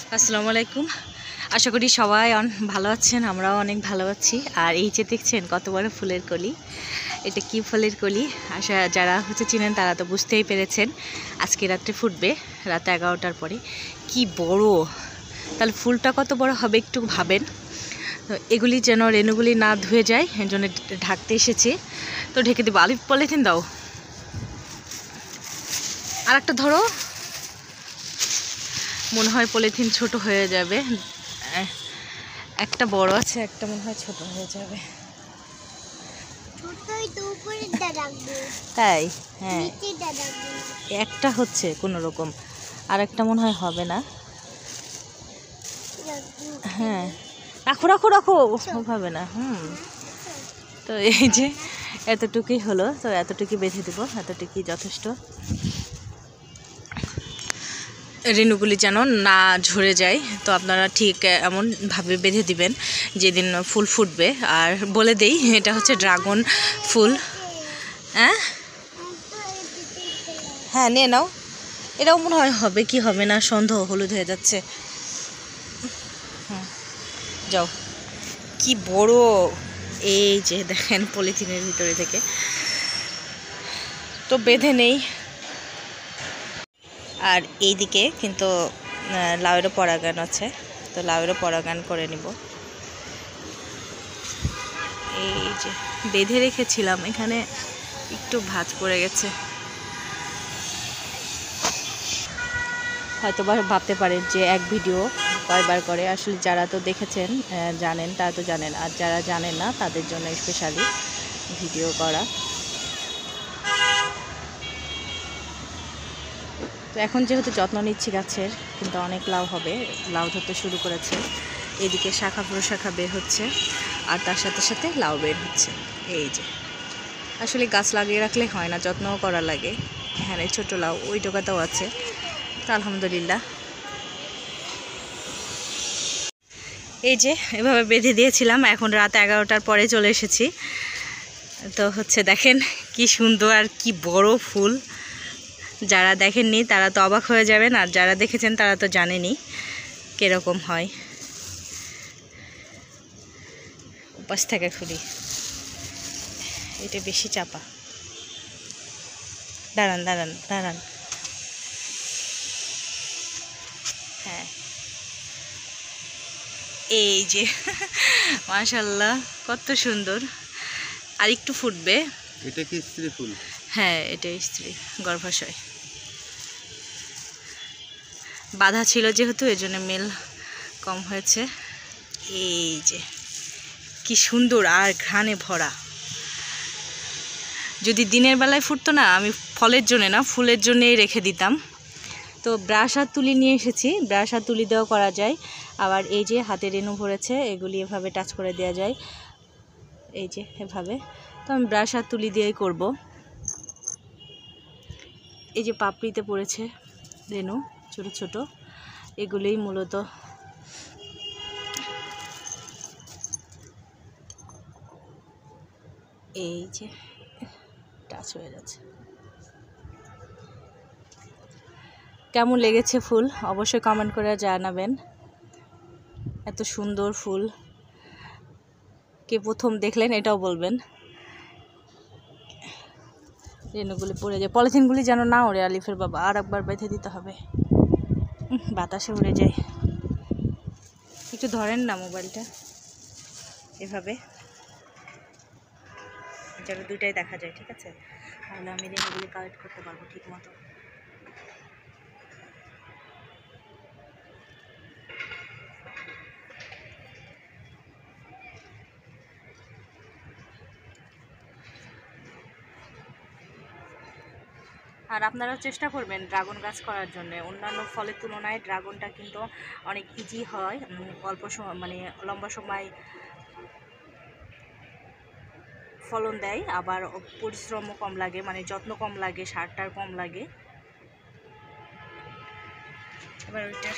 আসসালামু আলাইকুম। আশা করি সবাই ভালো আছেন, আমরাও অনেক ভালো আছি। আর এই যে দেখছেন কত বড় ফুলের কলি, এটা কি ফুলের কলি? যারা চিনেন তারা তো বুঝতেই পেরেছেন। আজকে রাত্রে ফুটবে, রাত 11টার পরে। কি বড়! তাহলে ফুলটা কত বড় হবে একটু ভাবেন। তো এগুলি যেন রেণুগুলি না ধুয়ে যায়, এর জন্য ঢাকতে এসেছি। তো ঢেকে দেবো। আলিফ পলিথিন দাও, আর একটা ধরো। মনে হয় পলিথিন ছোট হয়ে যাবে, একটা বড় আছে, একটা মনে হয় ছোট হয়ে যাবে। তাই? হ্যাঁ, একটা হচ্ছে কোনো রকম, আর একটা মনে হয় হবে না। হ্যাঁ, রাখো রাখো রাখো, হবে না। তো এই যে এতটুকুই হলো, তো এতটুকুই বেঁধে দেবো, এতটুকুই যথেষ্ট। রেণুগুলি যেন না ঝরে যায়, তো আপনারা ঠিক এমনভাবে বেঁধে দিবেন যেদিন ফুল ফুটবে। আর বলে দেই, এটা হচ্ছে ড্রাগন ফুল। হ্যাঁ, নিয়ে নাও। এটাও মনে হয় হবে কি হবে না, সন্দেহ, হলুদ হয়ে যাচ্ছে। যাও, কি বড়! এই যে দেখেন পলিথিনের ভিতরে থেকে, তো বেঁধে নেই। আর এইদিকে কিন্তু লাউয়েরও পরাগান আছে, তো লাউয়েরও পরাগান করে নিব। এই যে বেঁধে রেখেছিলাম, এখানে একটু ভাঁজ পড়ে গেছে। হয়তো বা ভাবতে পারেন যে এক ভিডিও কয়বার করে, আসলে যারা তো দেখেছেন জানেন, তারা তো জানেন, আর যারা জানেন না তাদের জন্য স্পেশালি ভিডিও করা। তো এখন যেহেতু যত্ন নিচ্ছি গাছের, কিন্তু অনেক লাউ হবে, লাউ ধরতে শুরু করেছে। এদিকে শাখা প্রশাখা বের হচ্ছে, আর তার সাথে সাথে লাউ বের হচ্ছে। এই যে আসলে গাছ লাগিয়ে রাখলে হয় না, যত্নও করা লাগে। এখানে ছোট লাউ ওই ডোকাটাও আছে, তো আলহামদুলিল্লাহ। এই যে এভাবে বেঁধে দিয়েছিলাম, এখন রাত 11টার পরে চলে এসেছি। তো দেখেন কি সুন্দর আর কি বড় ফুল। যারা দেখেননি তারা তো অবাক হয়ে যাবেন, আর যারা দেখেছেন তারা তো জানেনই কীরকম হয়। উপাস থেকে খুলি, এটা বেশি চাপা। দাঁড়ান দাঁড়ান দাঁড়ান, হ্যাঁ, এই যে মাশাআল্লাহ, কত সুন্দর। আর একটু ফুটবে। এটা কি স্ত্রী ফুল? হ্যাঁ, এটা স্ত্রী, গর্ভাশয়। বাধা ছিল যেহেতু, এজন্য মেল কম হয়েছে। এই যে কি সুন্দর, আর ঘ্রাণে ভরা। যদি দিনের বেলায় ফুটতো না, আমি ফলের জন্যে না, ফুলের জন্যেই রেখে দিতাম। তো ব্রাশ আর তুলি নিয়ে এসেছি, ব্রাশ আর তুলি দেওয়া করা যায়। আবার এই যে হাতে রেণু ভরেছে, এগুলি এভাবে টাচ করে দেওয়া যায়, এই যে এভাবে। তো আমি ব্রাশ আর তুলি দিয়েই করব। এই যে পাপড়িতে পড়েছে রেণু, ছোট ছোট, এগুলোই মূলত এই যে টাচ হয়ে যাচ্ছে। কেমন লেগেছে ফুল অবশ্যই কমেন্ট করে জানাবেন। এত সুন্দর ফুল কে প্রথম দেখলেন এটাও বলবেন। রেণুগুলি পড়ে যায়, পলিথিনগুলি যেন না ওড়ে আলিফের বাবা, আর একবার বেঁধে দিতে হবে, বাতাসে উড়ে যায়। একটু ধরেন না মোবাইলটা, এভাবে যেন দুইটাই দেখা যায়, ঠিক আছে? তাহলে আমি রেণুগুলি কালেক্ট করতে পারবো ঠিক মতো। আর আপনারা চেষ্টা করবেন ড্রাগন গাছ করার জন্য। অন্যান্য ফলের তুলনায় ড্রাগনটা কিন্তু অনেক ইজি হয়, অল্প সময়, মানে লম্বা সময় ফলন দেয়, আবার পরিশ্রমও কম লাগে, মানে যত্ন কম লাগে, সারটার কম লাগে। এবার ওইটার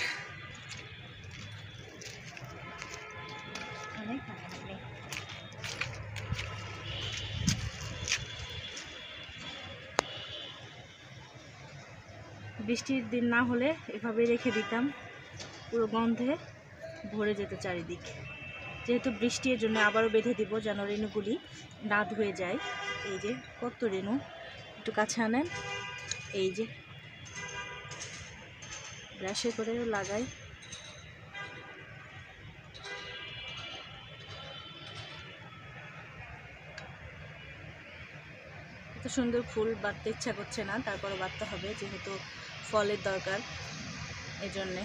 বৃষ্টির দিন না হলে এভাবে রেখে দিতাম, পুরো গন্ধে ভরে যেত চারিদিক। যেহেতু বৃষ্টি, এর জন্য আবারও বেঁধে দিব যেন রেণুগুলি না ধুয়ে যায়। এই যে কত রেণু, একটু কাছে আনেন। এই যে ব্রাশে করেও লাগাই। এত সুন্দর ফুল বাঁধতে ইচ্ছা করছে না, তারপরও বাঁধতে হবে যেহেতু ফলের দরকার, এজন্যে।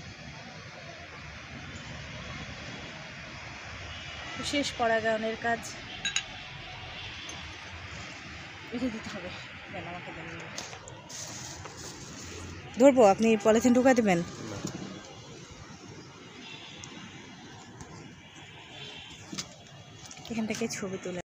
শেষ পরাগায়নের কাজ রেখে দিতে হবে। দেন আমাকে দেন, ধরবো, আপনি পলিথিন ঢুকা দেবেন। এখান থেকে ছবি তুলে